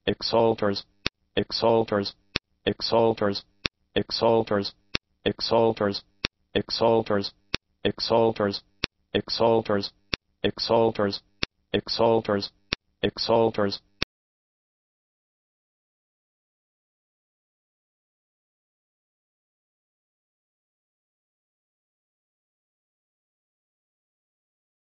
exalters, exalters, exalters, exalters, exalters, exalters, exalters, exalters, exalters, exalters, exalters,